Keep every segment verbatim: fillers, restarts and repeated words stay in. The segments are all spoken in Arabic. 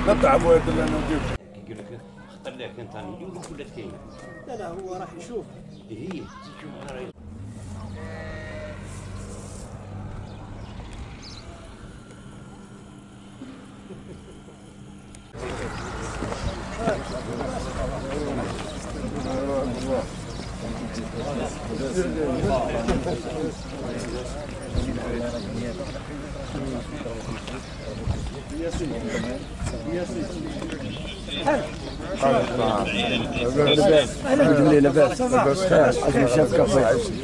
نتعبوا هذا اللي انا ندير. كيقول لك خطر لك انت اليوم ولا كاين؟ لا لا هو راح يشوف. هي تشوف راهي لاباس لاباس لاباس خاص اجي شاف كافي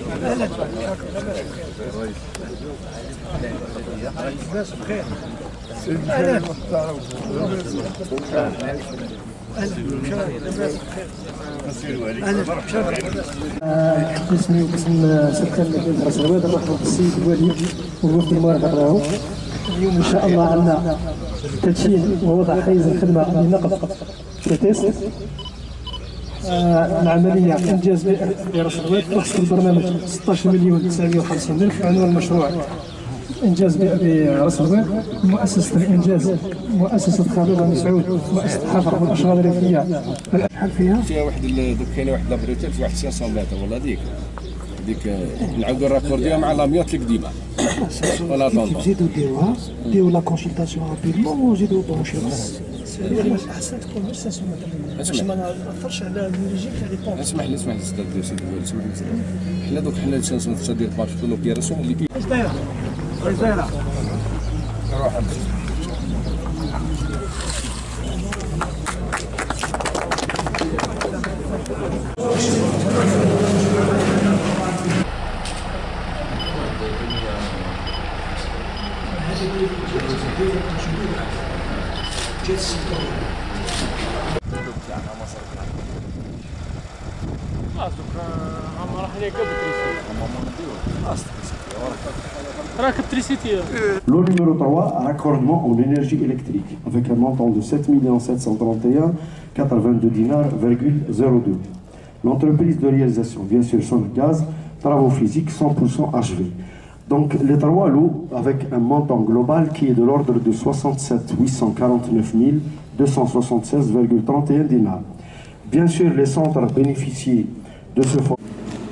لاباس بخير اهلا اسمي واسم سكان مدينة راس الواد. نرحب بالسيد الوالي والوفد المرافق له. اليوم ان شاء الله عندنا تدشين ووضع حيز الخدمه لنقل تيست. آه العمليه انجاز بيئه في راس الواد. تحصل البرنامج ستة عشر مليون وتسعمائة وخمسين ألف. عنوان المشروع انجاز بيئه براس الواد. مؤسسه الانجاز مؤسسه خالد بن مسعود مؤسسه حفر والاشغال الريفيه. شحال فيها؟ فيها واحد كاينه واحد لابريتير في واحد خمسمائة متر ولا هذيك ديك نعاودو الرابور ديالها مع لاميوت اللي قديمه ولا طونطون. نزيدو نديروها نديرو لا كونسلطاسيون رابيدمون ونزيدو نبونشيو. احسن تكون غير خمسمائة متر باش ما ناثرش على اللوجيك تاع لي بونط. اسمح لي اسمح لي سيدي السيد الوالي اسمح لي. حنا دوك حنا لسانسون تصدير باش في لوبيراسيون اللي اش دايره؟ اش دايره؟ روح Lot numéro trois, raccordement en énergie électrique, avec un montant de sept millions sept cent trente et un mille quatre-vingt-deux dinars, virgule zéro deux. L'entreprise de réalisation, bien sûr, Sonagaz, travaux physiques cent pour cent achevés. Donc les trois lots avec un montant global qui est de l'ordre de soixante-sept millions huit cent quarante-neuf mille deux cent soixante-seize virgule trente et un dinars. Bien sûr, les centres bénéficient de ce fonds.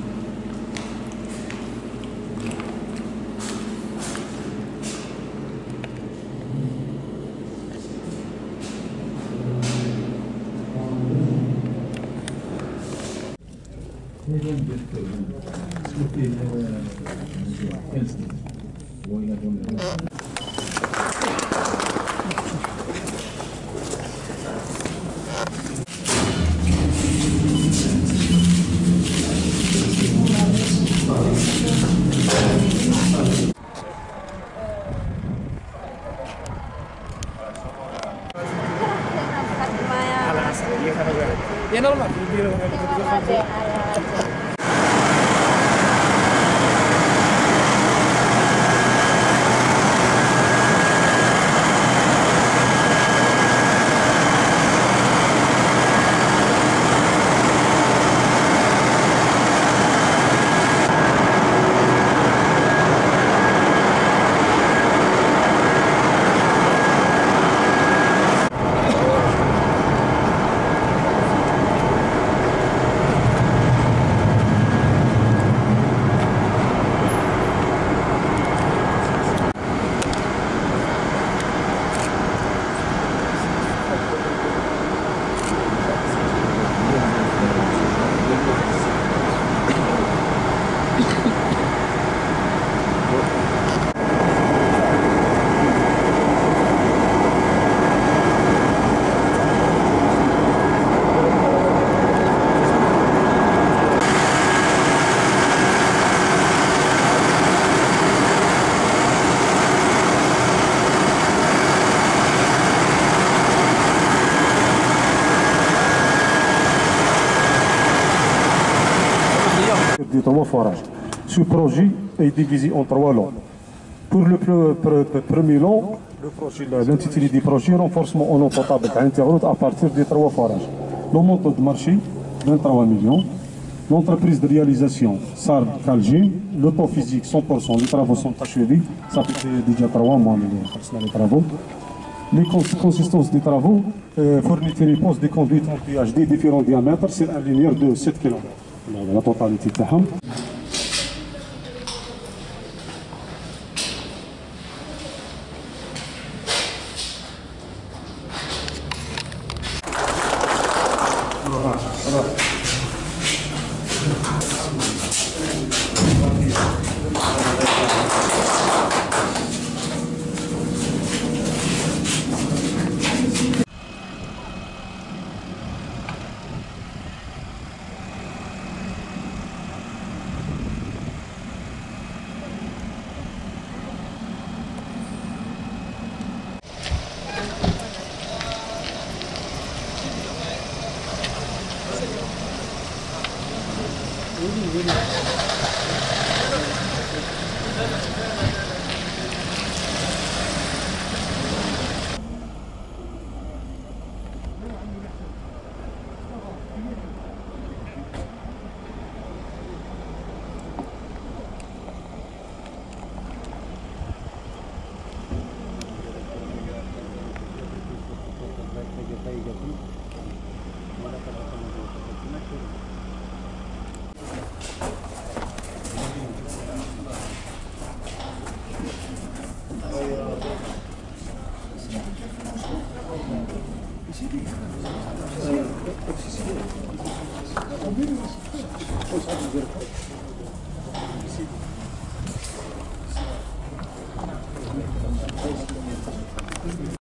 Ya normal. Des trois forages. Ce projet est divisé en trois lots. Pour le premier lot, l'intitulé du projet renforcement en eau potable interroute à partir des trois forages. Le montant de marché, vingt-trois millions. L'entreprise de réalisation, S A R D Calgin. Le taux physique, cent pour cent. Les travaux sont achevés. Ça fait déjà trois mois, mais les travaux. Les consistances des travaux euh, fournit une réponse des conduites en P H D différents diamètres sur un linéaire de sept kilomètres. La totalité تاعهم. Thank you.